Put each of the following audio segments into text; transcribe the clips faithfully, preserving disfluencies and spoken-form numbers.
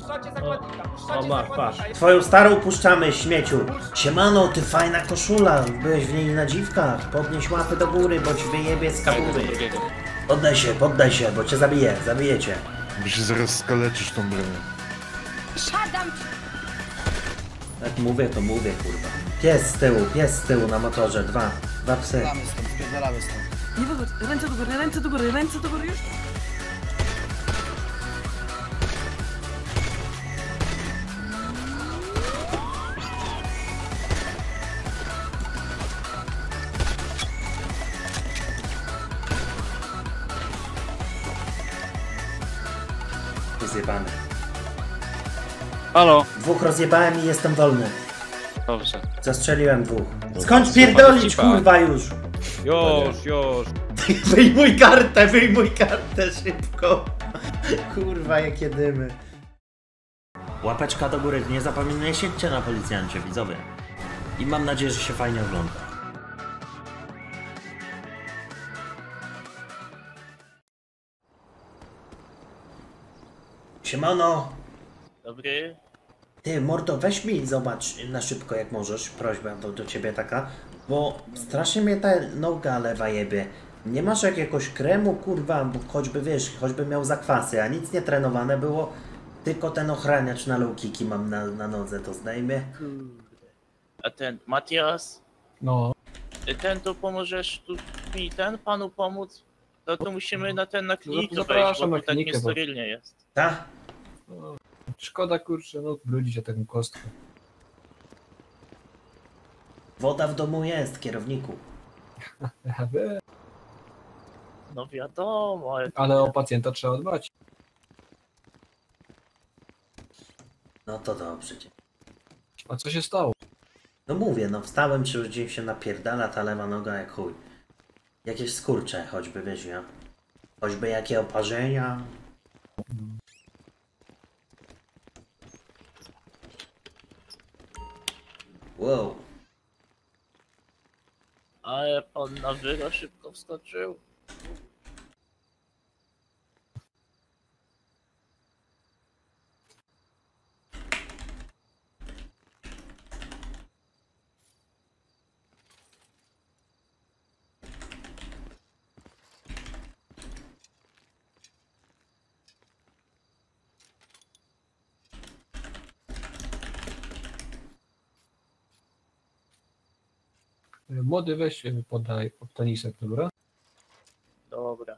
Puszczacie zakładnika, puszczacie O, masz, zakładnika. patrz. Twoją starą puszczamy, śmieciu. Siemano, ty fajna koszula. Byłeś w niej na dziwkach. Podnieś łapy do góry, bo ci wyjebie z kabury. Poddaj się, poddaj się, bo cię zabiję, zabiję cię. Bo się zaraz skaleczysz tą bronią. Siadam! Jak mówię, to mówię, kurwa. Pies z tyłu, pies z tyłu na motorze, dwa, dwa psy. Spierdalamy stąd, spierdalamy stąd. Nie wychodź, ręce do góry, ręce do góry, ręce do góry już. Zjebany. Halo. Dwóch rozjebałem i jestem wolny. Dobrze. Zastrzeliłem dwóch. Skończ pierdolić, kurwa, już! Już, już. Wyjmuj kartę, wyjmuj kartę szybko. Kurwa, jakie dymy. Łapeczka do góry, nie zapominajcie na policjancie, widzowie. I mam nadzieję, że się fajnie ogląda. Siemano. Dobry. Ty, mordo, weź mi zobacz na szybko jak możesz, prośba do, do ciebie taka, bo strasznie mnie ta noga lewa jebie. Nie masz jakiegoś kremu, kurwa, bo choćby wiesz, choćby miał zakwasy, a nic nie trenowane było, tylko ten ochraniacz na low kicki mam na, na nodze, to zdejmie. A ten Matias? No. Ten to pomożesz tu mi ten panu pomóc? To to musimy na ten na klinikę No, wejść, zapraszam bo na tu tak klinikę, bo- niesterylnie jest. Ta? No, szkoda, kurczę, no brudzić o taką kostkę. Woda w domu jest, kierowniku. No wiadomo, ale... Ale o pacjenta trzeba dbać. No to dobrze. A co się stało? No mówię, no wstałem, przyrodziłem się napierdala ta lewa noga jak chuj. Jakieś skurcze, choćby wiesz, ja. Choćby jakie oparzenia. Wow. Ale pan na wyro szybko wskoczył. Młody, weź podaj pod tenisek, dobra? Dobra.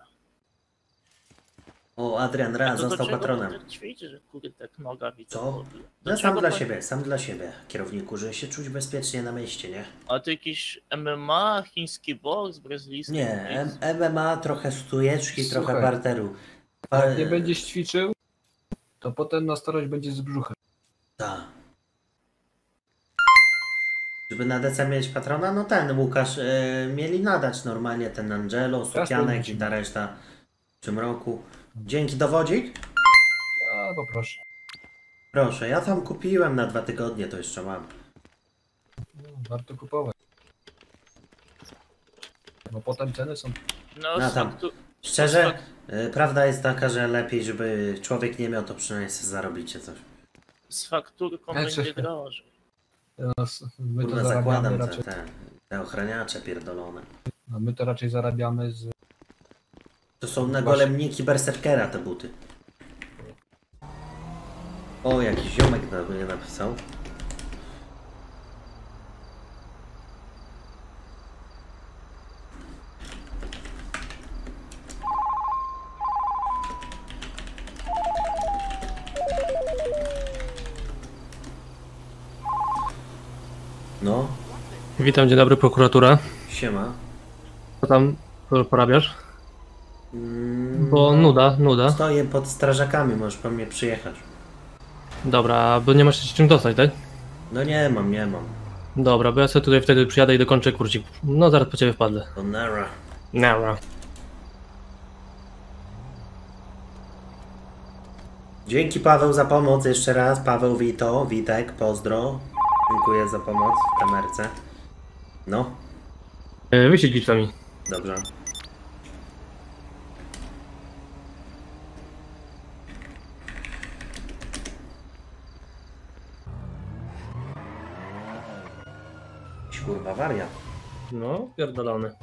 O, Adrian Ra A to do został czego patronem. pan tak ćwiczy, że kurde tak noga widzę. Co? Do No sam czego dla pan- siebie, sam dla siebie, kierowniku, żeby się czuć bezpiecznie na mieście, nie? A to jakiś M M A, chiński boks, brazylijski? Nie, M- MMA, trochę stujeczki, Słuchaj. trochę barteru. Jak nie będziesz ćwiczył, to potem na starość będzie z brzuchem. Tak. Żeby na D C mieć patrona, no ten Łukasz yy, mieli nadać normalnie ten Angelo, Sukianek i ta reszta w tym roku. Dzięki, dowodzik? A, to proszę. Proszę, ja tam kupiłem na dwa tygodnie, to jeszcze mam. No, warto kupować. Bo potem ceny są... No, No z tam. faktu... Szczerze, yy, prawda jest taka, że lepiej, żeby człowiek nie miał, to przynajmniej sobie zarobicie coś. z fakturką Znaczy- będzie drożej. No, s- my to Kurwa, zarabiamy zakładam te, raczej... te, te ochraniacze pierdolone. No, my to raczej zarabiamy z... To są na golemniki berserkera te buty. O, jakiś ziomek na mnie napisał. No, Witam, dzień dobry, prokuratura. siema. Co tam porabiasz? Mm, Bo nuda, nuda. Stoję pod strażakami, możesz po mnie przyjechać. Dobra, bo nie masz się czym dostać, tak? No nie mam, nie mam. Dobra, bo ja sobie tutaj wtedy przyjadę i dokończę kurcik. No zaraz po ciebie wpadnę. To nara. Nara. Dzięki Paweł za pomoc jeszcze raz. Paweł Wito, Witek, pozdro. Dziękuję za pomoc w kamerce. No, E, Wysiedź liczbami. dobrze. kurwa, wariat. No, pierdolony.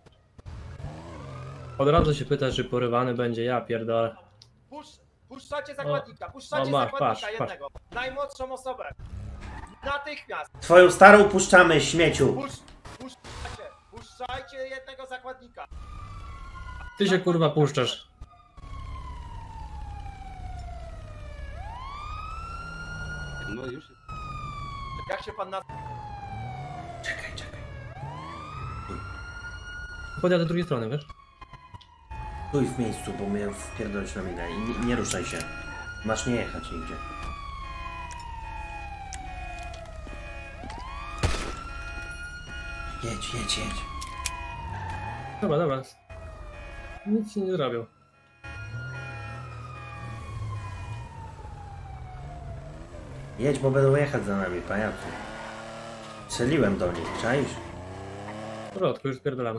Od razu się pyta, czy porywany będzie, ja pierdolę. Pusz, puszczacie zakładnika, puszczacie o, masz, zakładnika patrz, jednego. Najmłodszą osobę. Natychmiast. Twoją starą puszczamy, śmieciu. Pusz, puszczacie, puszczajcie jednego zakładnika. Ty się kurwa puszczasz. No już. Jak się pan nazywa? Czekaj, czekaj. Podjadę do drugiej strony, wiesz? Stój w miejscu, bo mnie wpierdolić na minę i nie, nie ruszaj się. Masz nie jechać nigdzie. Jedź, jedź, jedź. Dobra, dobra. Nic się nie zrobił. Jedź, bo będą jechać za nami, pajacu. Strzeliłem do nich, czaisz? W porządku, już spierdolamy.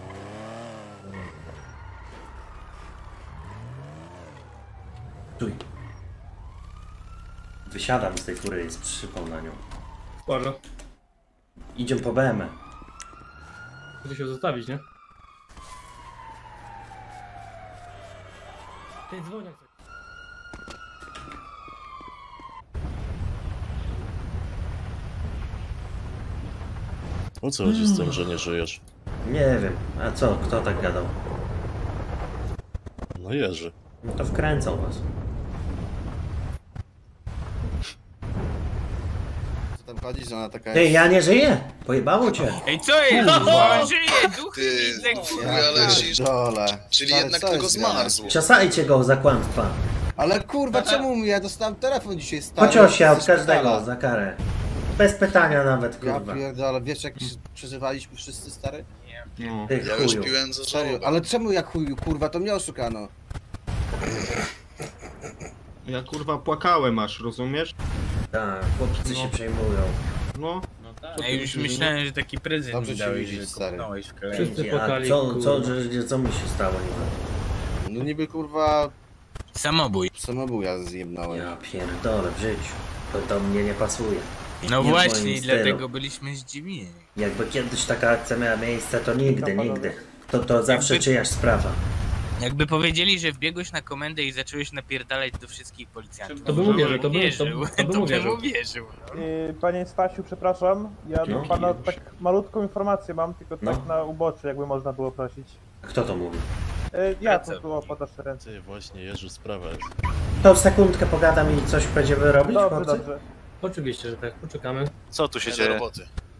Stój. Wysiadam z tej fury i sprzypał na nią. Sporo. Idziemy po B Mę. Chcę się zostawić, nie? Ty dzwoniak. O co chodzi z tym, że nie żyjesz? Nie wiem. A co? Kto tak gadał? No Jerzy. No to wkręcał was. Co tam chodzi, że ona taka Ty, ja nie żyję! Pojebało cię! Ej, co jest? On żyje, duchy Ty, widzę, kurwa. ja lecisz. Dole. Czyli Stary, jednak co tego jest zmarzł. Ciosajcie go za kłamstwa. Ale kurwa, czemu mi? Ja dostałem telefon dzisiaj stary. Pociosia od Jesteś każdego stara. za karę. Bez pytania nawet, Ja kurwa. pierdolę, wiesz jak się przeżywaliśmy wszyscy stary? Ty Ja już chuju. piłem za Serio, żołobę. ale czemu jak chuju, kurwa, to mnie oszukano. Ja kurwa płakałem aż, rozumiesz? Tak, chłopcy się przejmują. No. Ja już myślałem, że taki prezent Dobrze mi cię dałeś, widzieć, że stary. kopnąłeś w klej. Wszyscy A płakali, co, co, kurwa. że, co mi się stało niby? No niby kurwa Samobój. samobuja zjebnąłem. Ja pierdolę w życiu. To do mnie nie pasuje. No Nie w właśnie, moim i stylu. dlatego byliśmy zdziwieni. Jakby kiedyś taka akcja miała miejsce, to nigdy, nigdy. To, to zawsze Jakby- czyjaś sprawa. Jakby powiedzieli, że wbiegłeś na komendę i zacząłeś napierdalać do wszystkich policjantów. To bym uwierzył, to bym- uwierzył, to- to bym to uwierzył. bym uwierzył. No. Yy, Panie Stasiu, przepraszam. Ja No. do pana tak malutką informację mam, tylko No. tak na uboczy, jakby można było prosić. Kto to mówi? Yy, ja Ręce. tu było podaszę ręce. Ty, właśnie Jerzy, sprawa jest. To w sekundkę pogadam i coś będziemy robić, Dobrze, chłopcy? dobrze. Oczywiście, że tak, poczekamy. Co tu się dzieje? roboty.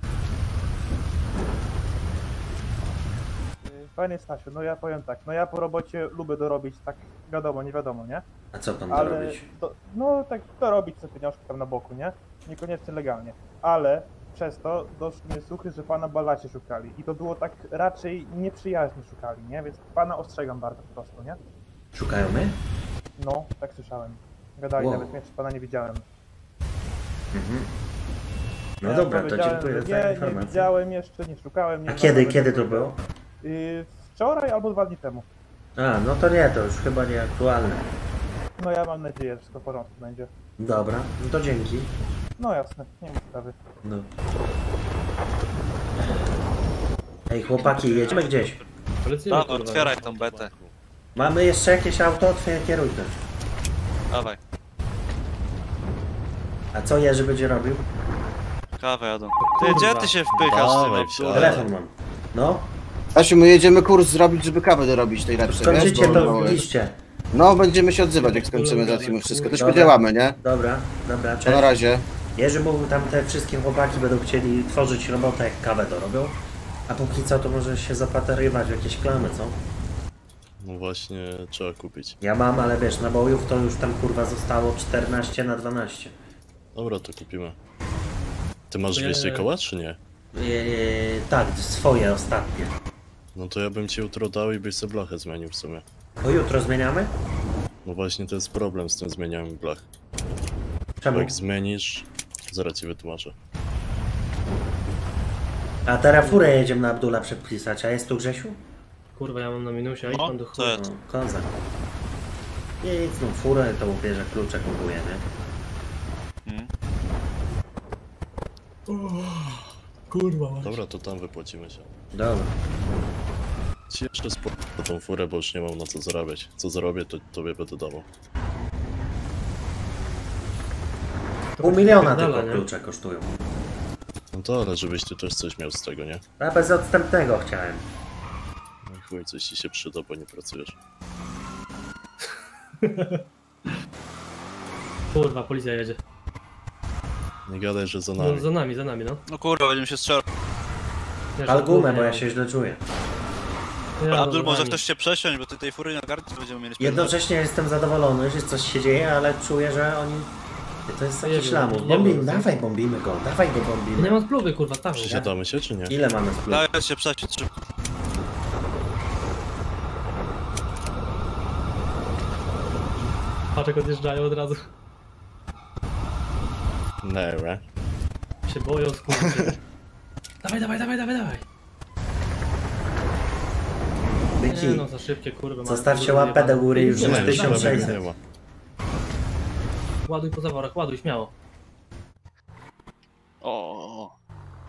Yy, Panie Stasiu, no ja powiem tak, no ja po robocie lubię dorobić tak wiadomo, nie wiadomo, nie? A co pan Ale, robić? do, no tak dorobić sobie pieniążki tam na boku, nie? Niekoniecznie legalnie. Ale przez to doszły mnie słuchy, że pana balacie szukali. I to było tak raczej nieprzyjaźnie szukali, nie? Więc pana ostrzegam bardzo po prostu, nie? Szukają mnie? No, tak słyszałem. Gadali, Wow. nawet jeszcze pana nie widziałem. Mhm. No Ja dobra, to powiedziałem, dziękuję że za Nie, nie informację. widziałem jeszcze, nie szukałem. Nie A znam kiedy, nawet kiedy to tego. było? Yy, wczoraj albo dwa dni temu. A, no to nie, to już chyba nieaktualne. No ja mam nadzieję, że wszystko w porządku będzie. Dobra, no to dzięki. No jasne, nie ma sprawy. No. Ej, chłopaki, jedźmy gdzieś. Polecimy, kurwa. otwieraj tą betę. Mamy jeszcze jakieś auto? Otwieraj kierunek. Dawaj, A co Jerzy będzie robił? kawę jadą. Ty, gdzie ty się Dawaj, wsiadaj. Telefon mam. No, Stasiu, my jedziemy kurs zrobić, żeby kawę dorobić tej lepszej, skończycie wiesz, bo- to bo- w liście. No, będziemy się odzywać, jak skończymy, załatwimy wszystko. To Dobra. podziałamy, nie? Dobra, dobra, To na cześć. razie. Jerzy mówił, tam te wszystkie chłopaki będą chcieli tworzyć robotę, jak kawę dorobią. A póki co, to może się zapatrywać w jakieś klamy, co? No właśnie, trzeba kupić. Ja mam, ale wiesz, nabojów to już tam kurwa zostało czternaście na dwanaście. Dobra, to kupimy. Ty masz Nie. dwieście koła, czy nie? Eee, tak, swoje ostatnie. No to ja bym ci jutro dał i byś sobie blachę zmienił w sumie. To jutro zmieniamy? No właśnie to jest problem z tym zmienianiem blach. Bo Czemu? jak zmienisz, zaraz ci wytłumaczę. A teraz furę jedziemy na Abdula przepisać, a jest tu Grzesiu? Kurwa, ja mam na minusie, a idź pan do chuj. No, kozak. Nic, no furę to bierze klucze, kupuje, nie? Kurwa. Dobra, to tam wypłacimy się. Dobra. Ci jeszcze spoko tą furę, bo już nie mam na co zarabiać. Co zarobię, to tobie będę dawał. Pół miliona Pierdala, tylko nie? klucze kosztują. No to, ale żebyś ty też coś miał z tego, nie? Ja bez odstępnego chciałem. No i chuj, coś ci się przyda, bo nie pracujesz. Kurwa, policja jedzie. Nie gadaj, że za No, nami. za nami, za nami, no. No kurwa, będziemy się strzelać. Ja Pal gumę, żartuję, bo ja no. się źle czuję. Ja Abdul, za może nami. chcesz się przesiąść, bo ty tej fury na kartce będziemy mieli. Jednocześnie jestem zadowolony, że coś się dzieje, ale czuję, że oni... To jest Nie jakiś wiem, lamus. nie Bombimy, wiem, co? dawaj bombimy go, dawaj go Nie bombimy. mam spluwy, kurwa, stawmy. Przesiadamy się, czy nie? Ile mamy splut? Daj się przesiąść szybko. Paczek odjeżdżają od razu. Nera. Się boją, skurczy. Dawaj, dawaj, dawaj, dawaj, dawaj. Byki, Nie no, za szybkie, kurwa. mamy zostawcie kurwa łapę do góry, już Nie jest ma, tysiąc dawaj, sześćset. Nie ma. Ładuj po zaworach, ładuj, śmiało. O.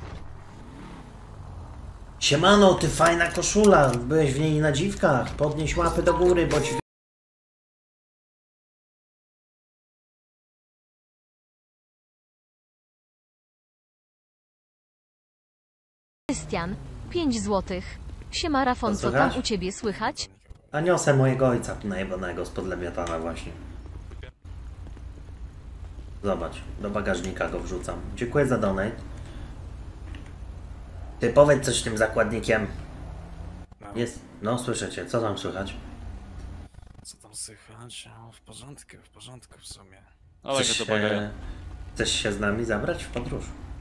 Siemano, ty fajna koszula, byłeś w niej na dziwkach. Podnieś łapy do góry, bo ci... Krystian, pięć złotych. Siema Rafon, To co słychać? tam u ciebie słychać? A niosę mojego ojca tu najebanego spod Lewiatana właśnie. Zobacz, do bagażnika go wrzucam. Dziękuję za donate. Ty powiedz coś tym zakładnikiem. Jest, no słyszę cię, co tam słychać? Co tam słychać? O, w porządku, w porządku w sumie. Ale Chcesz to się, bagaja. chcesz się z nami zabrać w podróż?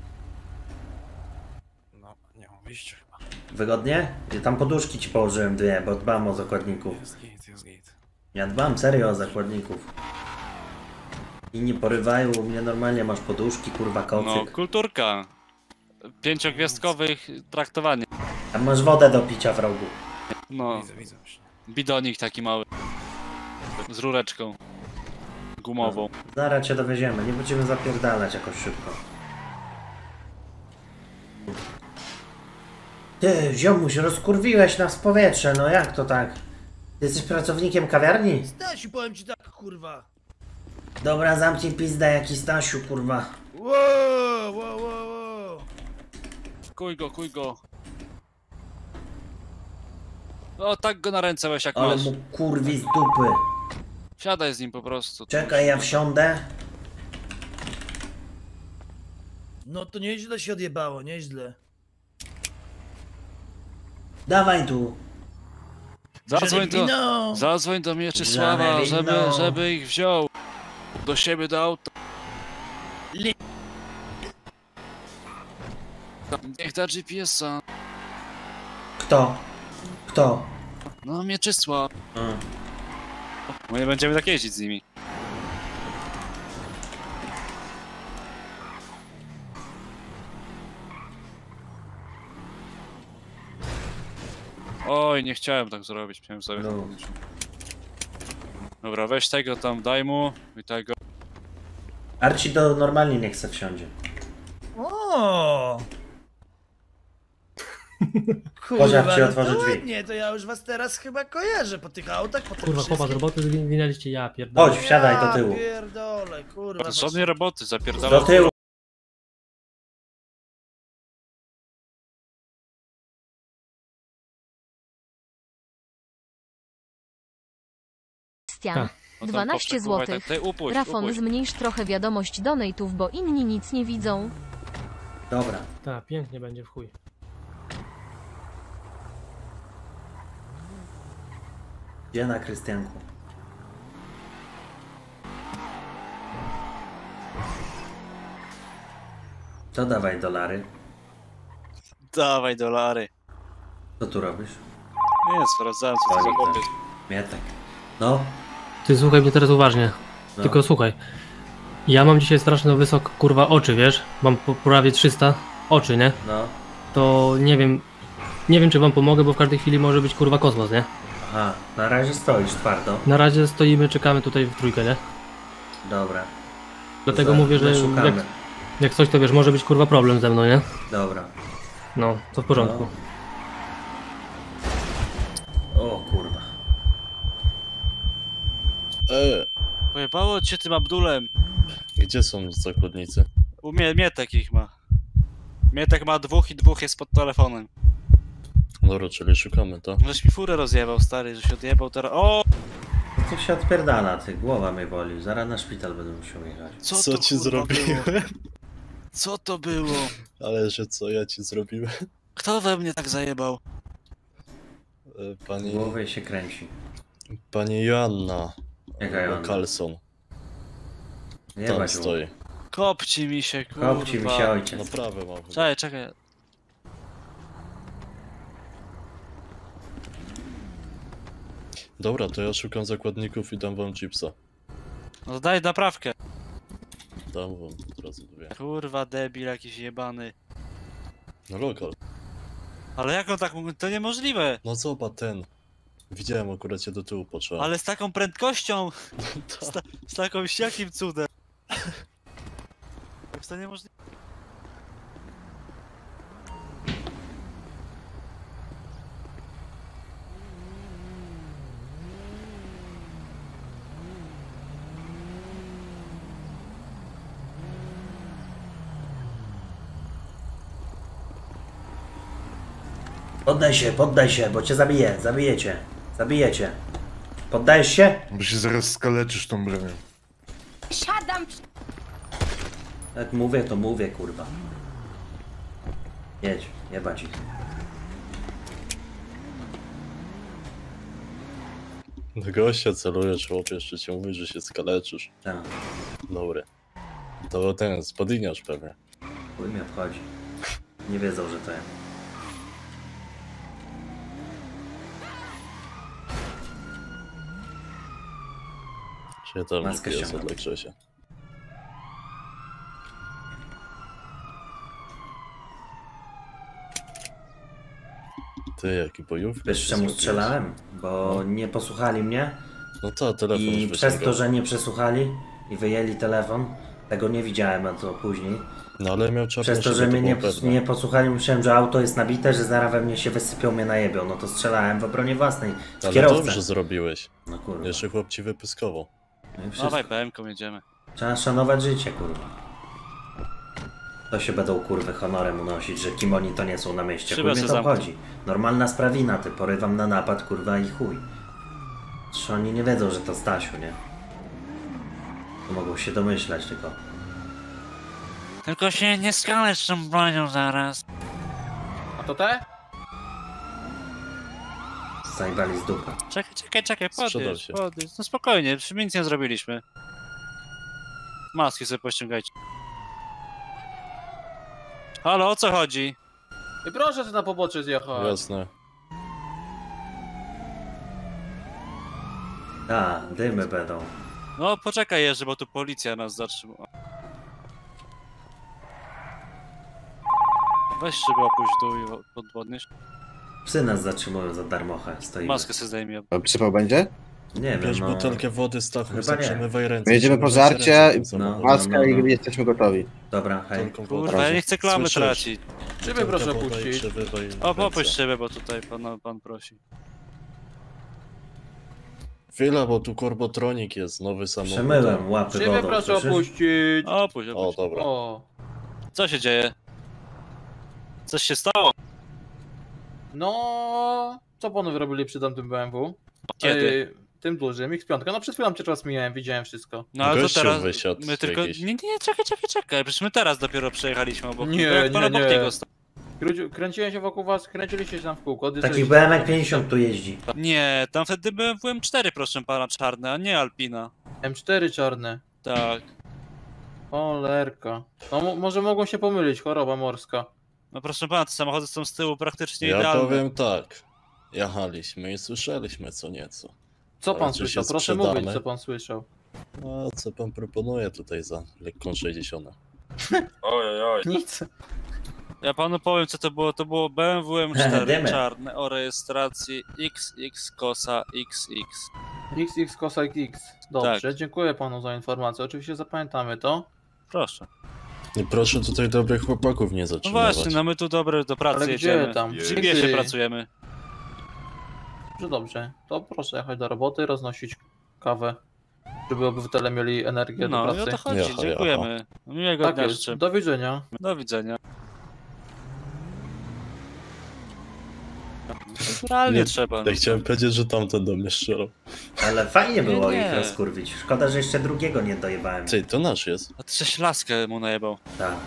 No, nie mam wyjścia chyba. Wygodnie? I tam poduszki ci położyłem dwie, bo dbam o zakładników. Jest git, jest git. Ja dbam serio o zakładników. I nie porywają u mnie normalnie, masz poduszki, kurwa No, kocyk. kulturka. Pięciogwiazdkowych traktowanie. Tam masz wodę do picia w rogu. No, Widzę, widzę właśnie. bidonik taki mały. Z rureczką. Gumową. Zaraz cię dowieziemy, nie będziemy zapierdalać jakoś szybko. Ty, ziomuś, rozkurwiłeś nas w powietrze, no jak to tak? Ty jesteś pracownikiem kawiarni? Stasiu, powiem ci tak, kurwa. Dobra, zamknij pizdę, jaki Stasiu, kurwa. Wow, wow, wow, wow. Kuj go, kuj go. O, tak go na ręce weź jak Ale masz. mu kurwi z dupy. Siadaj z nim po prostu. Czekaj, ja wsiądę. No to nieźle się odjebało, nieźle. Dawaj tu. Zadzwoń do, Żelwino! zadzwoń do Mieczysława, żeby, Żelwino. żeby ich wziął do siebie do auta. Li- Niech da G P S-a. Kto? Kto? No, Mieczysław. A. Bo nie będziemy tak jeździć z nimi. Oj, nie chciałem tak zrobić, miałem sobie No. zrobić. Dobra, weź tego tam, daj mu i tego. Arci do normalnie nie chce wsiądzie. O! Poziak ci no otworzy to drzwi. ładnie, to ja już was teraz chyba kojarzę po tych autach, po tym Kurwa, chłopa z wszystkim. roboty zwinęliście, ja pierdolę. Chodź, wsiadaj do tyłu. Ja pierdolę, kurwa. To żadnej roboty, zapierdalaj. Do tyłu. Krystian, No to dwanaście poprzekuwaj złotych. tak, ty upuść, Rafon, upuść. zmniejsz trochę wiadomość donate'ów, bo inni nic nie widzą. Dobra. Tak, pięknie będzie w chuj. Gdzie na Krystianku? To dawaj dolary. Dawaj dolary. Co tu robisz? Nie, sprawdzałem co to za chłopiec. Mietek. No. Ty słuchaj mnie teraz uważnie. No. Tylko słuchaj. Ja mam dzisiaj strasznie wysoko, kurwa, oczy, wiesz? Mam po prawie trzysta oczy, nie? No. To nie wiem... Nie wiem, czy wam pomogę, bo w każdej chwili może być, kurwa, kosmos, nie? Aha, na razie stoisz twardo. Na razie stoimy, czekamy tutaj w trójkę, nie? Dobra. Dlatego Za- mówię, że my szukamy. jak, jak coś, to wiesz, może być, kurwa, problem ze mną, nie? Dobra. No, to w porządku. No. O kurwa. E, Pojebało cię tym Abdulem. gdzie są zakładnicy? U mnie Mietek ich ma. Mietek ma dwóch i dwóch jest pod telefonem. Dobra, czyli szukamy, to? Żeś mi furę rozjebał, stary, że się odjebał teraz. O! No to się odpierdala, ty, głowa mnie boli. Zaraz na szpital będę musiał jechać. Co, Co to, ci kurwa, zrobiłem? było? Co to było? Ale że co ja ci zrobiłem? Kto we mnie tak zajebał? E, Pani... Głowa się kręci. Pani Joanna. Jaka Joanna? Carlson. Nie Tam ma stoi. Kopci mi się, kurwa. Kopci mi się ojciec. Naprawę mam. chyba. Czekaj, czekaj. Dobra, to ja szukam zakładników i dam wam chipsa. No daj naprawkę. Dam wam od razu dwie. Kurwa, debil jakiś jebany. No lokal. Ale jak on tak mógł? To niemożliwe. No zobacz ten. Widziałem, akurat cię do tyłu potrzeba. Ale z taką prędkością. Z, ta, z taką jakim cudem. To jest to niemożliwe. Poddaj się, poddaj się, bo cię zabiję, zabijecie. Zabijecie. Poddajesz się? Bo się zaraz skaleczysz tą bronią. Siadam! Jak mówię, to mówię, kurwa. Jedź, jebać ich. Do gościa celujesz, chłopie, jeszcze ci mówi, że się skaleczysz. Tak. Dobry. To ten, spadiniarz pewnie. Chuj mnie obchodzi. Nie wiedzą, że to ja. Się tam Maskę jest ściągam. dla Grzesia. Ty, jaki bojówka. Wiesz czemu strzelałem? Bo nie posłuchali mnie No to telefon i już przez wyciągał. to, że nie przesłuchali i wyjęli telefon, tego nie widziałem, a to później. No ale miał czarne Przez to, szyby, że mnie było nie, pewne. nie posłuchali, myślałem, że auto jest nabite, że zaraz we mnie się wysypią, mnie najebią. No to strzelałem w obronie własnej. W Ale kierowcę. dobrze zrobiłeś. No kurwa. Jeszcze chłop ci wypyskował. No i wszystko. Dawaj, P M-ką jedziemy. Trzeba szanować życie, kurwa. To się będą kurwy honorem unosić, że kim oni to nie są na mieście. Szybę Chuj mnie se to zamknę. obchodzi. Normalna sprawina, ty porywam na napad, kurwa i chuj. Czy oni nie wiedzą, że to Stasiu, nie? To mogą się domyślać tylko. Tylko się nie skalecz tą bronią zaraz. A to te? Zajbali z dupy. Czekaj, czekaj, czekaj, Sprzedał podjedź, się. podjedź. No spokojnie, przecież my nic nie zrobiliśmy. Maski sobie pościągajcie. Halo, o co chodzi? I proszę ty na pobocze zjechać. Jasne. A, dymy będą. No poczekaj jeszcze, bo tu policja nas zatrzymała. Weź szyby opuść w dół i pod- podnieś. Psy nas zatrzymują za darmochę, stoimy. Maskę sobie zdejmij. A przypał będzie? Nie wiem, Bierz no... butelkę wody, Stachu, Chyba zaprzemywaj ręce. My jedziemy po przemywaj żarcie, ręce w tym no, samochodzie. maska no, no. i jesteśmy gotowi. Dobra, hej. Butelką Kurwa, wody. ja nie chcę klamy Słyszysz? tracić. Szyby Butelka proszę woda i puścić. przemywaj O, ręce. popuść szybę, bo tutaj pan, pan prosi. Chwila, bo tu korbotronik jest, nowy samochód. Przemyłem łapy Szyby wodą, proszę słyszysz? opuścić. Opuść, O, opuść. dobra. O. Co się dzieje? Coś się stało? No, co panu wyrobili przy tamtym B M W? Kiedy? Ej, tym dużym, X pięć. No przed chwilą cię czas mijałem, widziałem wszystko. No ale to Gościu teraz, wysiadł my tylko, jakiś. nie, nie, czekaj, czekaj, czekaj, przecież my teraz dopiero przejechaliśmy obok Nie, niego, jak pan nie, obok nie. niego stał. Kręci- Kręciłem się wokół was, kręciliście się tam w kółko. Takich odjeżdżaliście. B M W pięćdziesiąt tu jeździ. Nie, tam wtedy B M W M cztery, proszę pana, czarne, a nie Alpina. M cztery czarne. Tak. O, lerka. No mo- może mogą się pomylić, choroba morska. No proszę pana, te samochody są z tyłu praktycznie Ja idealne. powiem tak. Jechaliśmy i słyszeliśmy co nieco. Co Ale pan czy słyszał? się Proszę sprzedamy? mówić, co pan słyszał. No, co pan proponuje tutaj za lekką sześćdziesiąt? Oj, oj. Nic. Ja panu powiem, co to było. To było B M W M cztery Wiemy. czarne o rejestracji X X Kosa X X. X X Cossack X. Dobrze, Tak. dziękuję panu za informację. Oczywiście zapamiętamy to. Proszę. I proszę tutaj dobrych chłopaków nie No zatrzymywać. właśnie, no my tu dobre do pracy Ale jedziemy. gdzie tam? Przy mieście Ty. pracujemy. Dobrze, dobrze. To proszę jechać do roboty, roznosić kawę, żeby obywatele mieli energię No do i pracy. o to chodzi, Jaha, dziękujemy. Miłego Tak dnia jest. życzę. Do widzenia. Do widzenia. Naturalnie Nie, trzeba. Ja chciałem powiedzieć, że tamten do mnie strzelał. Ale fajnie Nie, było nie. ich rozkurwić. Szkoda, że jeszcze drugiego nie dojebałem. Ty, to nasz jest. A ty żeś laskę mu najebał. Tak.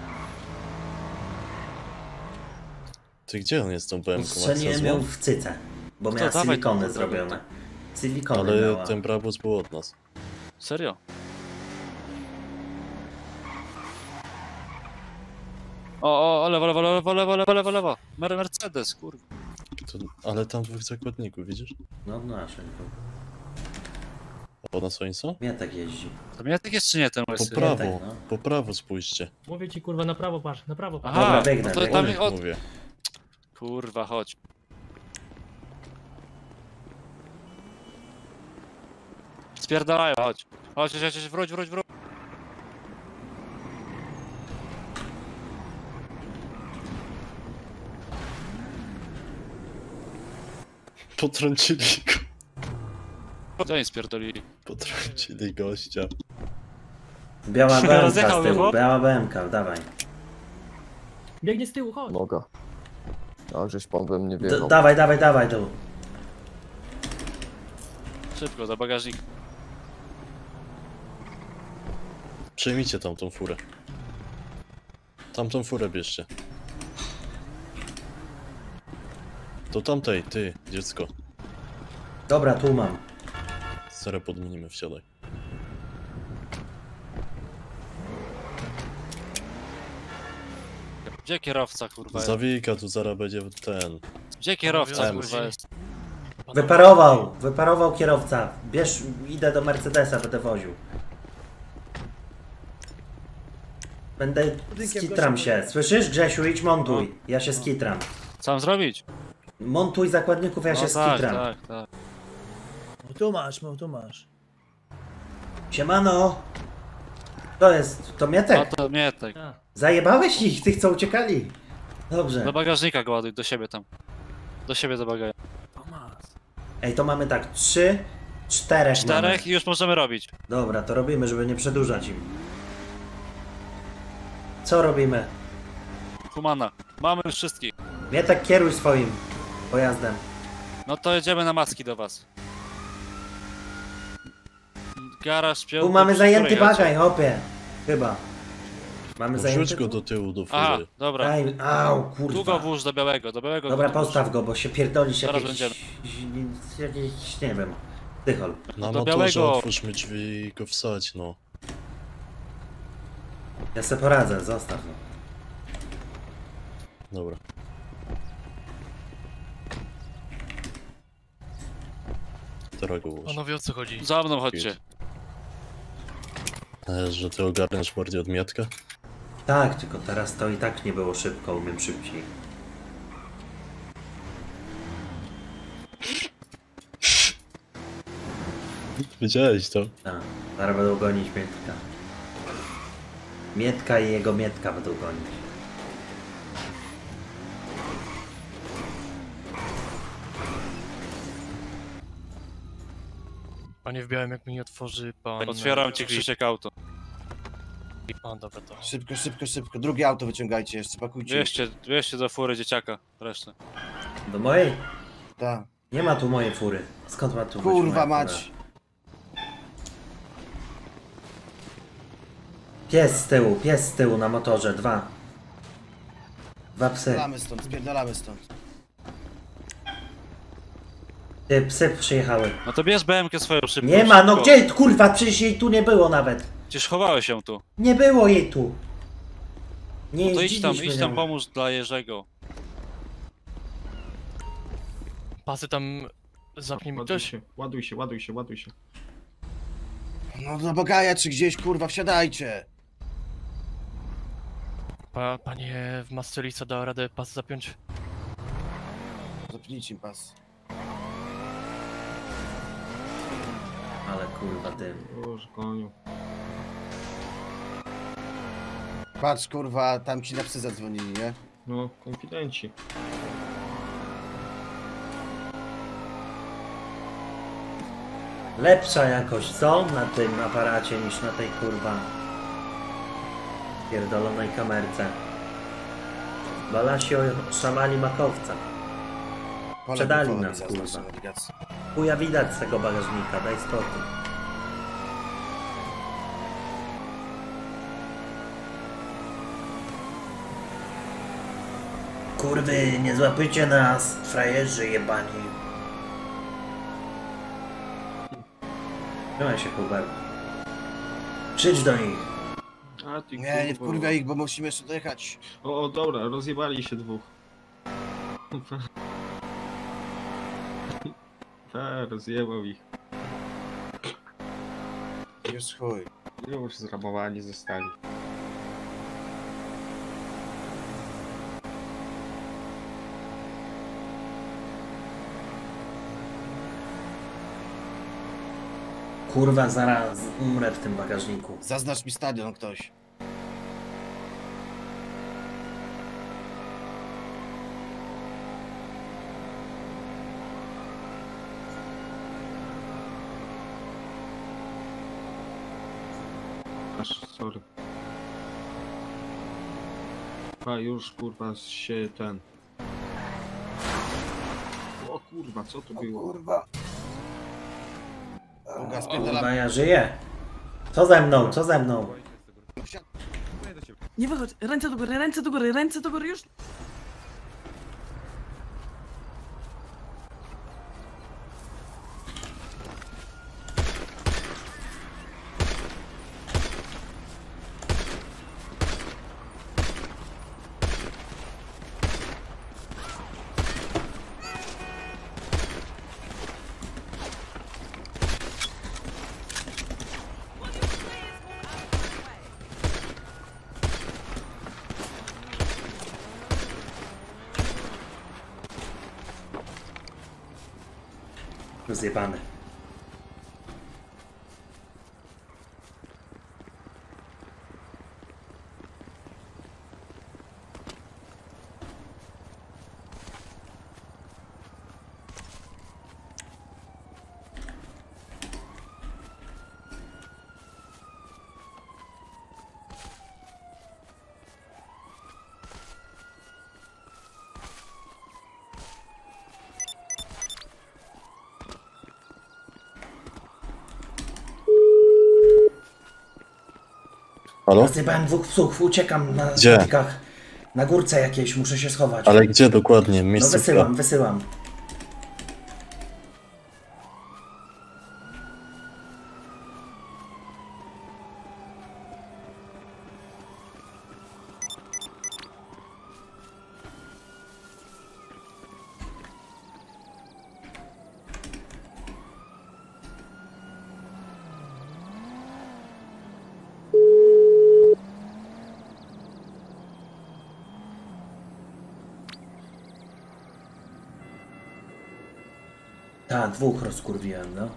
Ty gdzie on jest tą B M-ką? Strzeliłem ją w cyce, bo No to miała dawaj silikony to, dawaj zrobione. Silikony Ale miała. ten brabus był od nas. Serio? O, o, lewo, lewo, lewo, lewo, lewo, lewo, lewo. Mer Mercedes, kurwa. To, ale tam dwóch zakładników, widzisz? No nasze. A od nas oni są? Mietek jeździ. To mnie tak jest czy nie ten Po łysy? prawo, tak, no. po prawo spójrzcie. Mówię ci kurwa na prawo patrz, na prawo patrz. Aha, biegnę, no to biegnę. tam od... Mówię. Kurwa, chodź. Spierdalają, chodź. Chodź, chodź, chodź, wróć, wróć, wróć. Potrącili go. Gdzie oni spierdolili? Potrącili gościa. Biała B M K Rozjechał z tyłu, go? biała B M K, dawaj. Biegnie z tyłu, chodź. Noga. A żeś pan we mnie D wjechał. dawaj, dawaj, dawaj tu. Szybko, do bagażnika. Przejmijcie tamtą furę. Tamtą furę bierzcie. Do tamtej, ty, dziecko. Dobra, tu mam. Zaraz podmienimy, wsiadaj. Gdzie kierowca, kurwa jest? Zawijka, tu zaraz będzie ten... Gdzie kierowca, Em. kurwa jest? Wyparował, wyparował kierowca. Bierz, idę do Mercedesa, będę woził. Będę, skitram się. Słyszysz, Grzesiu, idź montuj. Ja się skitram. Co mam zrobić? Montuj zakładników, ja No się tak, skitram. tak, tak. No tu masz, no tu masz. Siemano. To jest, to No Mietek? to Mietek. Zajebałeś ich, tych co uciekali. Dobrze. Do bagażnika go ładuj, do siebie tam. Do siebie do bagażnika. Ej, to mamy tak, trzy, czterech Czterech mamy. i już możemy robić. Dobra, to robimy, żeby nie przedłużać im. Co robimy? Humana. Mamy już wszystkich. Mietek, kieruj swoim pojazdem. No to jedziemy na macki do was. Garaż, piąty. Tu mamy przy zajęty której bagaj, hopie. Chyba. Mamy No zajęty wrzuć go tu? do tyłu, do fury. Aha, dobra. Daj, au, kurwa. Tu go włóż do białego, do białego. Dobra, go tu włóż. postaw go, bo się pierdolisz Zaraz jakiś... będziemy. jakiś, nie wiem, tychol. Na do motorze białego. otwórzmy drzwi i go wsadź, no. Ja se poradzę, zostaw go. Dobra. Teraz go ułóż. Panowie, o co chodzi? Za mną chodźcie. E, że ty ogarniasz bardziej od Mietka? Tak, tylko teraz to i tak nie było szybko, umiem szybciej. Wiedziałeś to? Tak, zaraz będą gonić Mietka. Mietka i jego Mietka będą gonić. Panie w białym, jak mi nie otworzy pan... Otwieram ci, Krzysiek, auto. Pan, dobra, to... Szybko, szybko, szybko. Drugie auto wyciągajcie jeszcze, pakujcie. dwieście, dwieście do fury dzieciaka, resztę. Do mojej? Tak. Nie ma tu mojej fury. Skąd ma tu być Kurwa moja mać. fura? Pies z tyłu, pies z tyłu na motorze, dwa. Dwa psy. Spierdalamy stąd, spierdalamy stąd. Ty, psy przyjechały. No to bierz B M K swoją szybko. Nie ma, no szybko. gdzie, kurwa, przecież jej tu nie było nawet. Przecież chowałeś się tu. Nie było jej tu. Nie No to idź tam, jeździliśmy idź tam nią. pomóż dla Jerzego. Pasy tam... Zapnijmy Ładuj ktoś? się, ładuj się, ładuj się, ładuj się. No do bagaja czy gdzieś, kurwa, wsiadajcie. Pa, panie w masce dała radę pas zapiąć? Zapnijcie im pas. Ale kurwa dym. Już, koniu. Patrz, kurwa, tam ci na psy zadzwonili, nie? No, konfidenci. Lepsza jakość, co? Na tym aparacie niż na tej kurwa pierdolonej kamerce. Balasi oszamali makowca. Sprzedali nas, kurwa. Chuja widać z tego bagażnika, daj spokój. Kurwy, nie złapycie nas, frajerzy jebani. Trzymaj się, Hubert. Krzycz do nich. A ty Nie, nie wkurwiaj ich, bo musimy jeszcze dojechać. O, o, dobra, rozjebali się dwóch. Tak, rozjebał ich. Już chuj. Już zrabowani zostali. Kurwa, zaraz umrę w tym bagażniku. Zaznacz mi stadion ktoś. Aż, sorry. A już kurwa się ten. O kurwa, co to było? Kurwa. Kurwa, ja żyję. Co ze mną, co ze mną? Nie wychodź, ręce do góry, ręce do góry, ręce do góry już. Rozjebane. Halo? Rozjebałem dwóch psów, uciekam na Gdzie? schodkach. Na górce jakiejś, muszę się schować. Ale gdzie dokładnie? No Miejscówka? wysyłam, wysyłam. Tak, dwóch rozkurwiłem, no.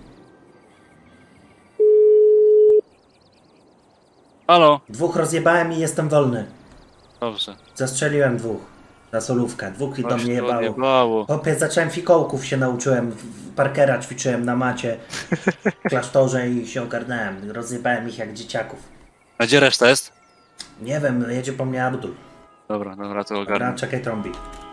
Halo? Dwóch rozjebałem i jestem wolny. Dobrze. Zastrzeliłem dwóch. Na solówkę. Dwóch i do Właśnie mnie jebało. odjebało. Chłopie, zacząłem fikołków się nauczyłem. w- Parkera ćwiczyłem na macie. W klasztorze i się ogarnąłem. Rozjebałem ich jak dzieciaków. A gdzie reszta jest? Nie wiem, jedzie po mnie Abdul. Dobra, dobra, to Dobra, ogarnę. czekaj trąbi.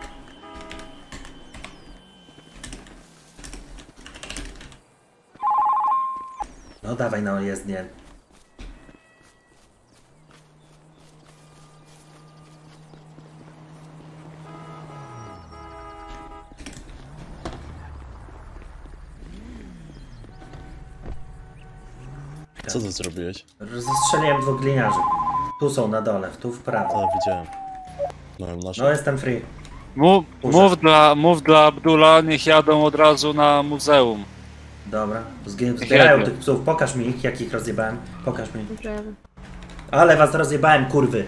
No dawaj na jezdnię. Co ty zrobiłeś? Zestrzeliłem dwóch gliniarzy. Tu są na dole, tu w prawo. A, widziałem. No, nasze. No jestem free. Mów, mów, dla, mów dla Abdula, niech jadą od razu na muzeum. Dobra, Zgi- zbierają Jedzie. tych psów. Pokaż mi ich, jakich rozjebałem. Pokaż mi. Ale was rozjebałem, kurwy.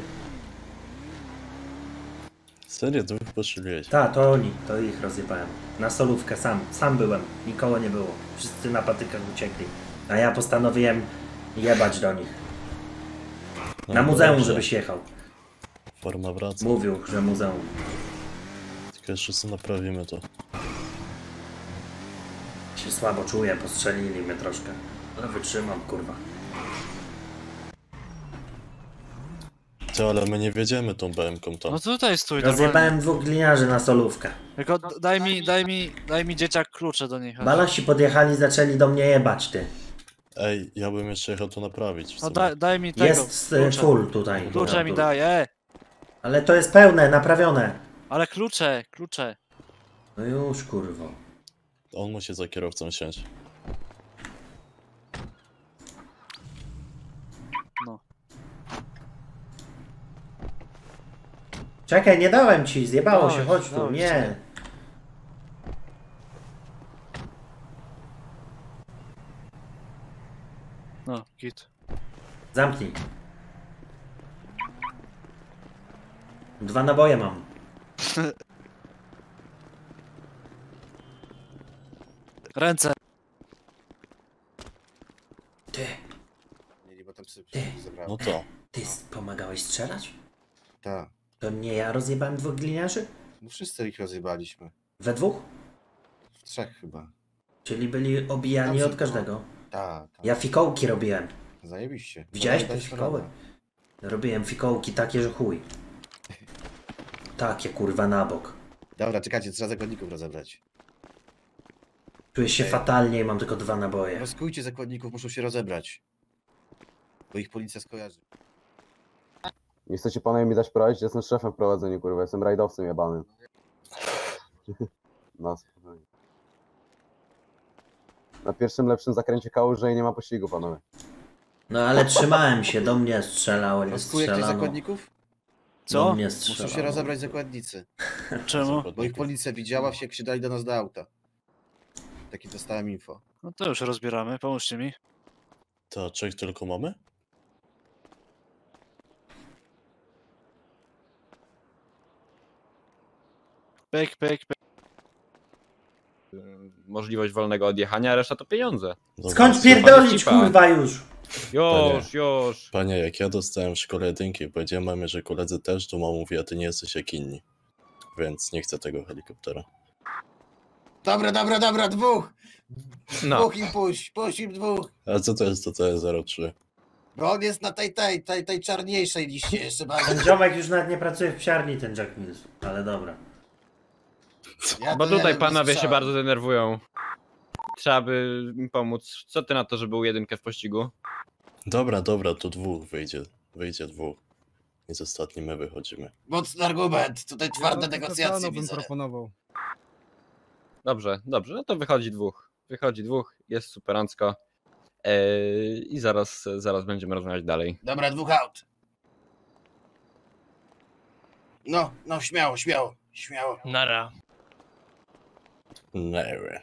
Serio, dwóch postrzeliłeś? Ta, to oni, to ich rozjebałem. Na solówkę sam, sam byłem. Nikogo nie było. Wszyscy na patykach uciekli. A ja postanowiłem jebać do nich. No, Na muzeum, dobrze. żebyś jechał. Forma wraca. Mówił, że muzeum. Tylko jeszcze sobie naprawimy to. Się słabo czuję, postrzelili mnie troszkę. Ale wytrzymam, kurwa. Ty, ale my nie wiedziemy tą B M-ką tam. No tutaj stój, Rozjebałem dwóch gliniarzy na solówkę. Tylko d- daj mi, daj mi, daj mi dzieciak klucze do nich. Balasi podjechali, zaczęli do mnie jebać, ty. Ej, ja bym jeszcze jechał to naprawić. w No sumie. daj, daj mi tego. Jest e, klucze. full tutaj. Klucze mi Tu. daj, e! Ale to jest pełne, naprawione. Ale klucze, klucze. No już, kurwo. On musi za kierowcą siąść. No. Czekaj, nie dałem ci, zjebało Dałeś, się, chodź tu, dałeś, nie. czekaj. No, git. Zamknij. Dwa naboje mam. Ręce. Ty. Nie, bo tam psy Ty. zebrałem. No to. Ty pomagałeś strzelać? Tak. To nie ja rozjebałem dwóch gliniarzy? No wszyscy ich rozjebaliśmy. We dwóch? W trzech chyba. Czyli byli obijani Dobrze, od każdego? Tak, tak. Ja fikołki robiłem. Zajebiście. Widziałeś No, te daliśmy fikoły? radę. Robiłem fikołki takie, że chuj. Takie kurwa na bok. Dobra, czekajcie, trzeba zakładników rozebrać. Czuję się Ej. fatalnie i mam tylko dwa naboje. Rozkujcie zakładników, muszą się rozebrać. Bo ich policja skojarzy. Nie chcecie panowie mi dać prowadzić? Jestem szefem w prowadzeniu, kurwa. Jestem rajdowcem jebanym. No, spokojnie. Na pierwszym lepszym zakręcie kałuży i nie ma pościgu, panowie. No ale trzymałem się, do mnie strzelał, nie Rozkuje ktoś strzelano. zakładników? Do Co? mnie Muszą się strzelano. rozebrać zakładnicy. Czemu? Bo ich policja widziała, się dali do nas do auta. Taki dostałem info. No to już rozbieramy, pomóżcie mi. To trzech tylko mamy? Pyk, pyk, pyk. Możliwość wolnego odjechania, a reszta to pieniądze. Dobra, Skąd słuchaj, pierdolić, kurwa, już? Już, już. Panie, jak ja dostałem w szkole jedynki, powiedziałem mamie, że koledzy też, to mama mówi, a ty nie jesteś jak inni. Więc nie chcę tego helikoptera. Dobra, dobra, dobra, dwóch! No. Dwóch im puść, puść im dwóch! A co to jest to C zero trzy? Bo on jest na tej, tej, tej, tej czarniejszej liście jeszcze bardziej. Ten ziomek już nawet nie pracuje w psiarni, ten Jack Mills. Ale dobra. Ja Bo to tutaj jeden panowie się strzał. bardzo denerwują. Trzeba by im pomóc. Co ty na to, że był jedynkę w pościgu? Dobra, dobra, to dwóch wyjdzie. Wyjdzie dwóch. I z ostatnim my wychodzimy. Mocny argument, tutaj twarde negocjacje bym widzę. proponował. Dobrze, dobrze, no to wychodzi dwóch. Wychodzi dwóch, jest superancko. Eee, I zaraz, zaraz będziemy rozmawiać dalej. Dobra, dwóch aut. No, no, śmiało, śmiało, śmiało. Nara. Never.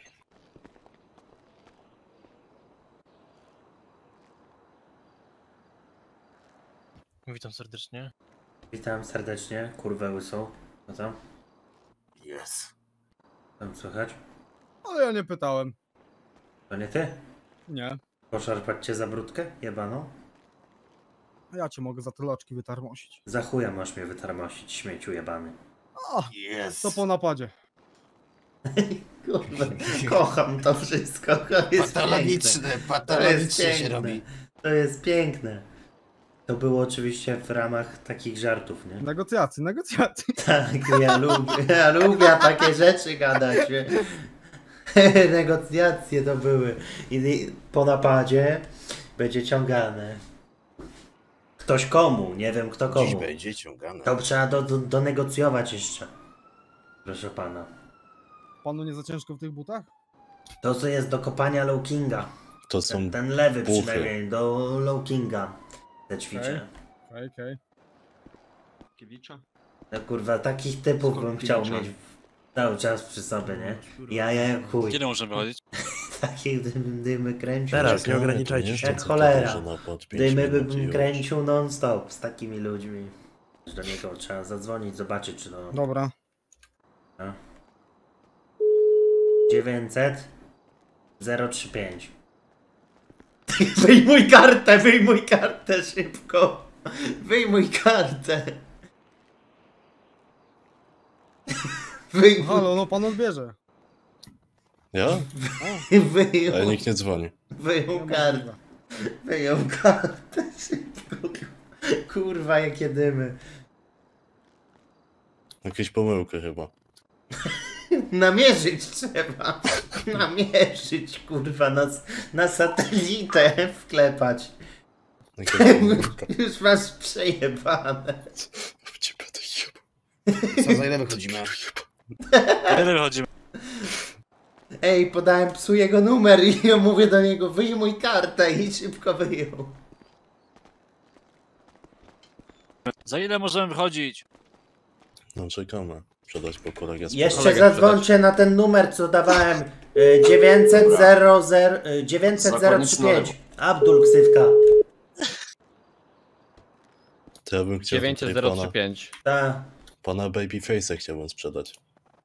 Witam serdecznie. Witam serdecznie, kurwę łysą. No tam? Jest. Tam słychać? Ale ja nie pytałem. To nie ty? Nie. Poszarpać cię za brudkę? Jebano? Ja cię mogę za te loczki wytarmosić. Za chuja masz mnie wytarmosić, śmieciu jebany. O, Jest. to po napadzie. Kurwa, kocham to wszystko. To jest Patologiczne, piękne. patologicznie To jest się piękne. robi. To jest piękne. To było oczywiście w ramach takich żartów, nie? Negocjacje, negocjacje. Tak, ja lubię, ja lubię takie rzeczy gadać. nie? Negocjacje to były. I po napadzie będzie ciągane. Ktoś komu, nie wiem kto komu. Dziś będzie ciągane. To trzeba do, do, donegocjować jeszcze. Proszę pana. Panu nie za ciężko w tych butach? To co jest do kopania low kinga. To są Ten, ten lewy buchy. przynajmniej, do low kinga. Te ćwiczę. Okej, okej. Kiewicza? No kurwa, takich typów bym chciał mieć cały czas przy sobie, nie? Ja, ja jak chuj. Kiedy możemy chodzić? Takie dymy, dymy kręcił. Teraz, nie jak- ograniczajcie się. Jak Co cholera. to, że na pod pięć Dymy minut i bym już. kręcił non stop z takimi ludźmi. Do niego trzeba zadzwonić, zobaczyć czy to... Dobra. No. dziewięćset zero trzy pięć. Wyjmuj kartę, wyjmuj kartę szybko. Wyjmuj kartę. Wyjął. Halo, no pan odbierze. Ja? Wyjął. Ale nikt nie dzwoni. Wyjął kartę. Wyjął kartę szybko. Kurwa, jakie dymy. Jakieś pomyłki chyba. Namierzyć trzeba. Namierzyć, kurwa, na, na satelitę wklepać. Już masz przejebane. Co, za ile wychodzimy? Za ile wychodzimy? Ej, podałem psu jego numer i ja mówię do niego, wyjmuj kartę i szybko wyjął. Za ile możemy wychodzić? No czekamy. Sprzedać po kolegę. Jeszcze zadzwońcie na ten numer, co dawałem. y, dziewięćset zero zero y, dziewięćset zero trzy pięć. Abdul ksywka. To ja bym chciał dziewięćset tutaj zero pana, trzy pięć. Tak. pana Babyface'a chciałbym sprzedać.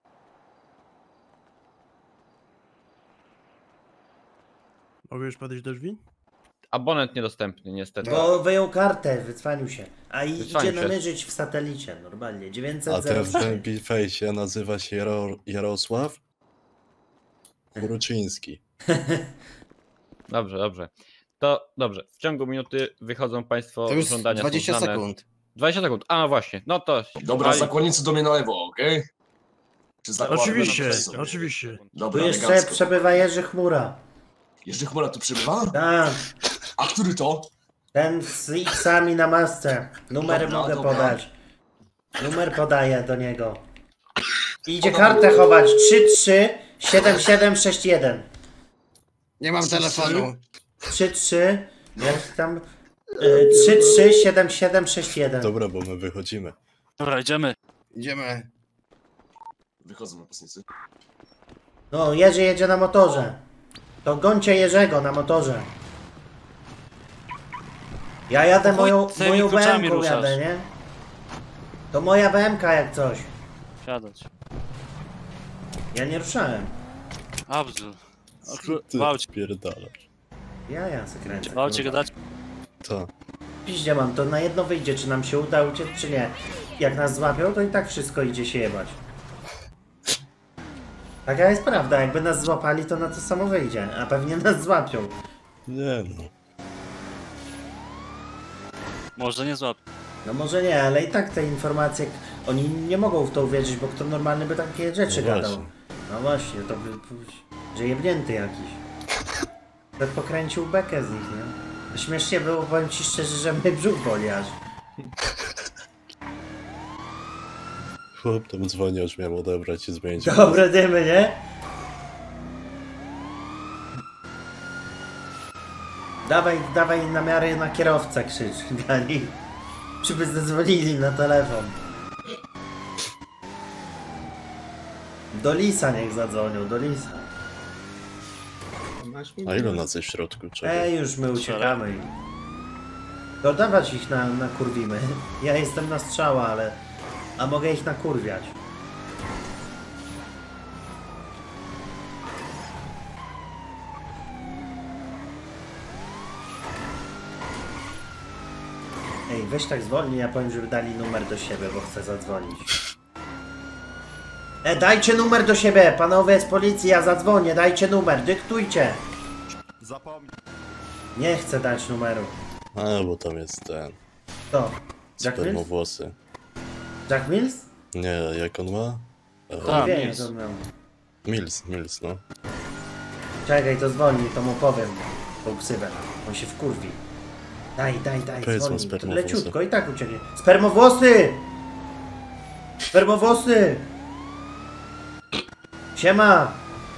Mogę już podejść do drzwi? Abonent niedostępny, niestety. Bo wyjął kartę, wycwanił się. A i Wycwanił idzie się. namierzyć w satelicie, normalnie. dziewięćset A zero ten trzy. Babyface nazywa się Jaro Jarosław Mruczyński. Dobrze, dobrze. To dobrze. W ciągu minuty wychodzą Państwo To już żądania. są dwadzieścia znane. sekund. dwadzieścia sekund. A no właśnie. No to. Dobra, Daj- zakładnicy do mnie na lewo, okej? Czy zakładamy Oczywiście, na sobie? oczywiście. Tu Dobra, jeszcze elegancko. przebywa Jerzy Chmura. Jerzy Chmura tu przybywa? Tak. A który to? Ten z X-ami na masce. Numer Dobra, mogę dobra. podać. Numer podaję do niego. Idzie kartę chować. trzy trzy siedem siedem sześć jeden. Nie mam telefonu. trzy trzy jak tam y, trzy trzy siedem siedem sześć jeden. Dobra, bo my wychodzimy. Dobra, idziemy. Idziemy. Wychodzą napastnicy. No, Jerzy jedzie na motorze. To gońcie Jerzego na motorze. Ja jadę moją, Chuj, tymi moją kluczami B M-ką ruszasz. jadę, nie? To moja B M ka jak coś. Siadać. Ja nie ruszałem. Abdul. Ty Wałcie. pierdalasz. Ja, ja se kręcę. Wałcie kurwa. gadać. To. Piździe mam, to na jedno wyjdzie, czy nam się uda uciec, czy nie. Jak nas złapią, to i tak wszystko idzie się jebać. Taka jest prawda, jakby nas złapali, to na to samo wyjdzie, a pewnie nas złapią. Nie no. Może nie złap. No może nie, ale i tak te informacje, oni nie mogą w to uwierzyć, bo kto normalny by takie rzeczy No gadał. właśnie. No właśnie, to by, że jebnięty jakiś. To pokręcił bekę z nich, nie? Śmiesznie było, powiem ci szczerze, że mnie brzuch boli aż. Chłop tam dzwoni, aż miał odebrać i zmienić. Dobre dymy, nie? Dawaj, dawaj na miarę na kierowcę krzycz, Dani. Żeby zadzwonili na telefon. Do Lisa niech zadzwonią, do Lisa. A ile nas jest w środku? Czego? Ej, już my uciekamy. To dawać ich na, na kurwimy. Ja jestem na strzała, ale... A mogę ich nakurwiać. Ej, weź tak zwolnij, ja powiem, żeby dali numer do siebie, bo chcę zadzwonić. E, dajcie numer do siebie, panowie z policji, ja zadzwonię, dajcie numer, dyktujcie. Zapomnij. Nie chcę dać numeru. A, bo tam jest ten. To? Jack Mills? Spermowłosy. Jack Mills? Nie, jak on ma? To nie wiem, jak on miał. Mills, Mills, no. Czekaj, to zwolnij, to mu powiem tą ksywę. On się wkurwi. Daj, daj, daj, Powiedz mu zwolnij. To spermowłosy. leciutko i tak ucieknie. Spermowłosy! Spermowłosy! Siema!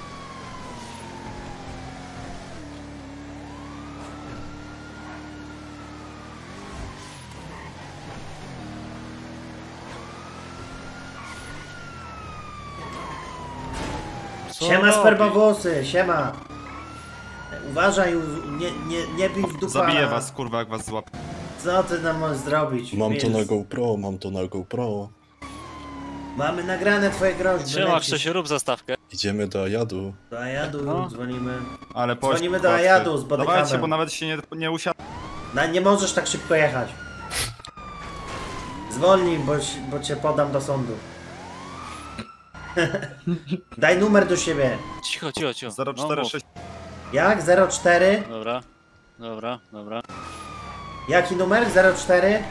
Co Siema robi? spermowłosy, siema! Uważaj, u- nie, nie, nie bij w dupala. Zabiję was, kurwa, jak was złapię. Co ty nam możesz zrobić? Mam to Mills? na GoPro, mam to na GoPro. Mamy nagrane twoje groźby. Siema, lecisz. Krzysiu, rób zastawkę. Idziemy do Ajadu. Do Ajadu No. dzwonimy. Ale pośpiech, Dzwonimy do chłopcy. Ajadu z bodykadem. Dawajcie, bo nawet się nie, nie usiadł. No, nie możesz tak szybko jechać. Zwolnij, bo, ci- bo cię podam do sądu. Daj numer do siebie. Cicho, cicho, cicho. zero cztery sześć. Jak? zero cztery? Dobra, dobra, dobra. Jaki numer? zero cztery?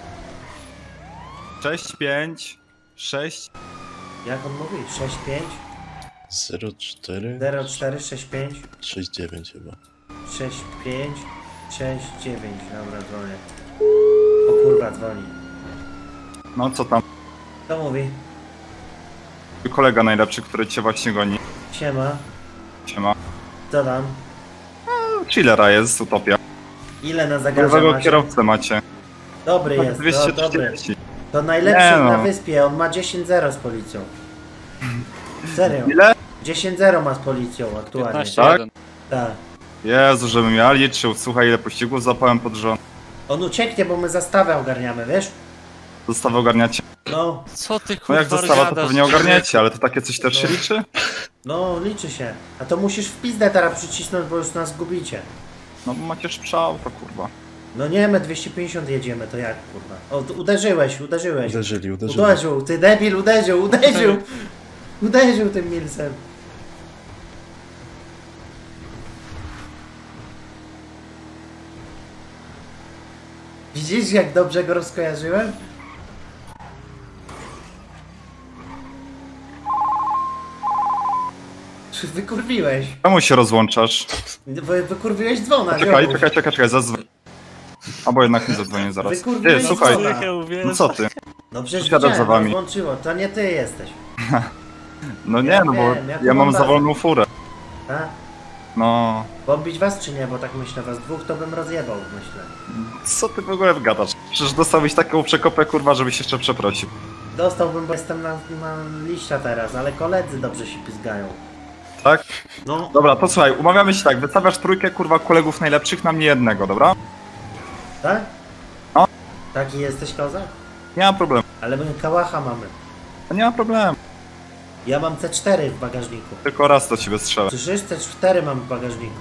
sześć pięć sześć. Jak on mówi? sześć pięć? zero cztery zero cztery sześć pięć? sześć dziewięć chyba. sześć pięć sześć dziewięć. Dobra, dzwonię. O kurwa, dzwoni. No co tam? Kto mówi? Kolega najlepszy, który cię właśnie goni. Siema. Siema. Co tam? Chillera jest, Utopia. Ile na zagarze Nowego macie? kierowcę macie. Dobry Tak, jest, dwieście to dobry. trzydzieści. To najlepszy Nie no. na wyspie, on ma dziesięć zero z policją. Serio? Ile? dziesięć zero ma z policją aktualnie. piętnaście Tak? jeden. Tak. Jezu, żebym ja liczył. Słuchaj, ile pościgów zapałem pod rząd. On ucieknie, bo my zastawę ogarniamy, wiesz? Zastawę ogarniacie. No, Co ty No kurwa jak zastawa, to gadasz? pewnie ogarniecie, ale to takie coś też się No. liczy? no liczy się. A to musisz w pizdę teraz przycisnąć, bo już nas gubicie. No bo macie szprzał, to kurwa. No nie, my dwieście pięćdziesiąt jedziemy, to jak kurwa? O, tu uderzyłeś, uderzyłeś. Uderzyli, uderzyli. Uderzył, ty debil, uderzył, uderzył. Uderzył tym Milsem. Widzisz, jak dobrze go rozkojarzyłem? Czy wykurwiłeś? Czemu się rozłączasz? Wy, wykurwiłeś dzwona, Czekaj, ziomuś. czekaj, czekaj, czekaj, zadzwoń. Albo jednak nie zadzwonię zaraz. Ty, Wykurwiłeś słuchaj, dzwona. no co ty? No przecież Siadam widziałem, za wami. rozłączyło, to nie ty jesteś. No nie, Ja no bo wiem, ja tu ja mam mam za bazę. wolną furę. Tak? No, Bombić was czy nie? Bo tak myślę, was dwóch to bym rozjebał, myślę. co ty w ogóle gadasz? Przecież dostałbyś taką przekopę, kurwa, żebyś jeszcze przeprosił. Dostałbym, bo jestem na, na liścia teraz, ale koledzy dobrze się pizgają. Tak? No. Dobra, to słuchaj, umawiamy się tak, wystawiasz trójkę, kurwa, kolegów najlepszych, na mnie jednego, dobra? Tak? No. Taki jesteś kozak? Nie ma problemu. Ale my kałacha mamy. Nie ma problemu. Ja mam C cztery w bagażniku. Tylko raz do ciebie strzelę. Słyszysz? C cztery mam w bagażniku.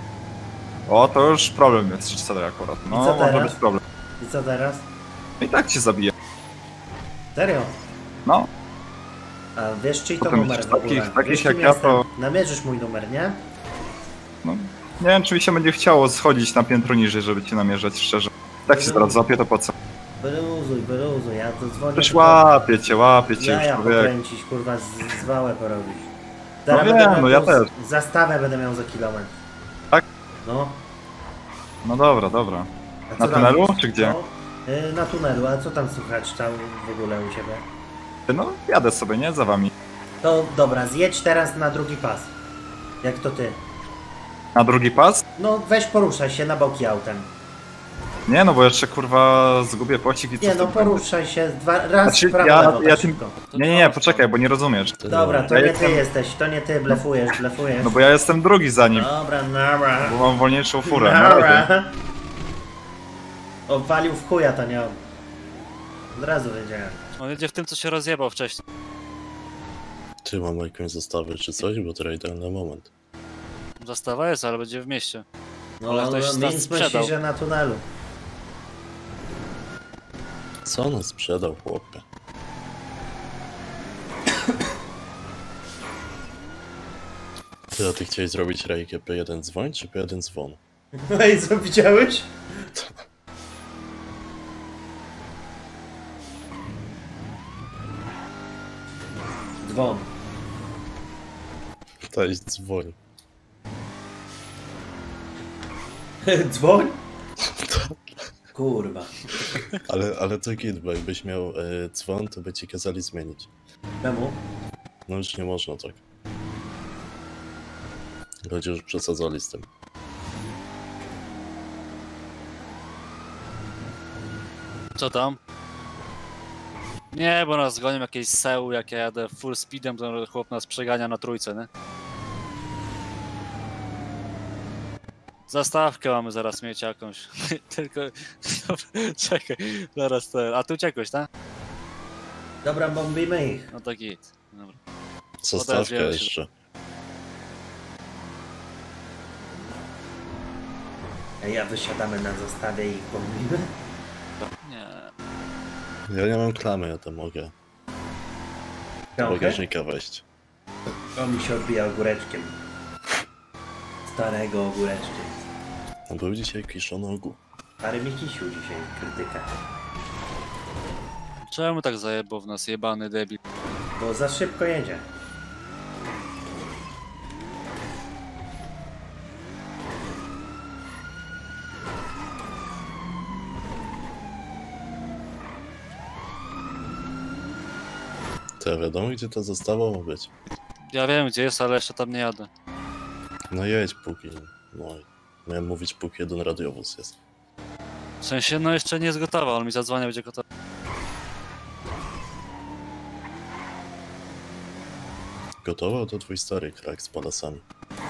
O, to już problem jest, czy cztery akurat. I No, co może teraz? być problem. I co teraz? I tak cię zabiję. Serio? No. A wiesz czyj to Potem numer w ogóle? takich- takich Wiesz, jak kim ja jestem? to- Namierzysz mój numer, nie? No. Nie wiem, czy mi się będzie chciało schodzić na piętro niżej, żeby cię namierzać, szczerze. Tak się zaraz złapię, to po co? Wyluzuj, wyluzuj, ja to dzwonię. Przecież tylko- łapię cię, łapię cię już, Jaja człowiek. pokręcić, kurwa, z- zwałę porobić. No będę wiem, miał no ja tu też. Zastawę będę miał za kilometr. Tak? No. No dobra, dobra. A co Na tam- tunelu, czy gdzie? No, yy, na tunelu, a co tam słychać tam w ogóle u ciebie? No, jadę sobie, nie? Za wami. To dobra, zjedź teraz na drugi pas. Jak to ty? Na drugi pas? No weź poruszaj się na boki autem. Nie, no bo jeszcze kurwa zgubię pocik i co Nie no, wtedy poruszaj się dwa, raz Znaczy, w prawo, ja, lewo, ja tak tym... szybko. Nie, nie, nie, poczekaj, bo nie rozumiesz. Dobra, to ja nie jestem... ty jesteś, to nie ty, blefujesz, blefujesz. No bo ja jestem drugi za nim, Dobra, nara. bo mam wolniejszą furę. Na Nara. razie. Obwalił w chuja, to nie on. Od razu wiedziałem. On jedzie w tym, co się rozjebał wcześniej. Czy mam jakąś zastawę czy coś, bo to idealny moment. Zastawa jest, ale będzie w mieście. No, Ale no, ktoś no nas Minc sprzedał. myśli, że na tunelu. Co on sprzedał, chłopie? Ty, a ty chciałeś zrobić rejkę P jeden dzwoń czy P jeden dzwon? No i co, widziałeś? Dzwon. To jest dzwoń. Dzwoń? Kurwa. Ale, ale to git, bo jakbyś miał e, dzwon, to by ci kazali zmienić. Czemu? No już nie można tak. Ludzie już przesadzali z tym. Co tam? Nie, bo nas gonią jakieś seł, jak ja jadę full speedem, to chłop nas przegania na trójce, nie? Zastawkę mamy zaraz mieć jakąś. Tylko... Dobra, czekaj, zaraz to... A ty uciekłeś, tak? Dobra, bombimy ich. No to git. Dobra. Zastawka Odezwiemy się. jeszcze. Ej, a wysiadamy na zastawie i ich bombimy? Nie. Ja nie mam klamy, ja to mogę. Do Piątkę? bagażnika wejść. To mi się odbija ogóreczkiem. Starego ogóreczkiem. No był dzisiaj kiszony ogół. Stary mi kisił dzisiaj krytyka. Czemu tak zajebał w nas jebany debil? Bo za szybko jedzie. To ja wiadomo, gdzie ta zastawa ma być. Ja wiem gdzie jest, ale jeszcze tam nie jadę. No jedź póki... No, miałem mówić póki jeden radiowóz jest. W sensie, no jeszcze nie jest gotowa, on mi zadzwania, będzie gotowa. Gotowa? To twój stary krak z palasami.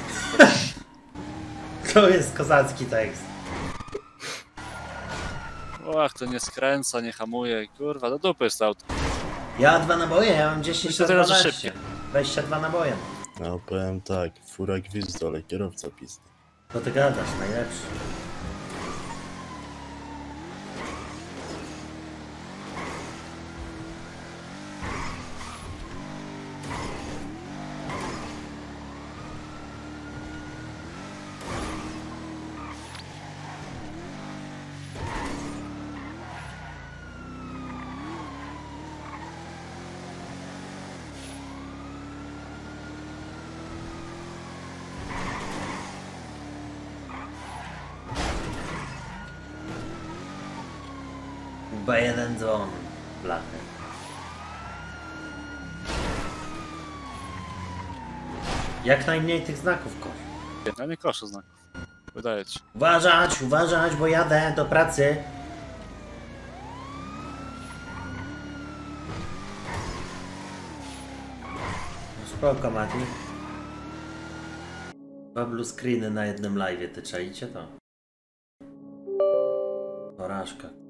To jest kozacki tekst. Ach, to nie skręca, nie hamuje, kurwa, do dupy jest auto. Ja dwa naboje, ja mam dziesięć To na teraz za dwanaście. szybkie. dwadzieścia dwa naboje. No powiem tak, fura gwizdu, ale kierowca pizdy. To ty gadasz, najlepszy. Chyba jeden dzwon. Blachy. Jak najmniej tych znaków, koś. Ja nie koszę znaków. Wydaje ci. Uważać, uważać, bo jadę do pracy. Spoko, Mati. Dwa blue screeny na jednym live'ie, ty czaicie to? Porażka.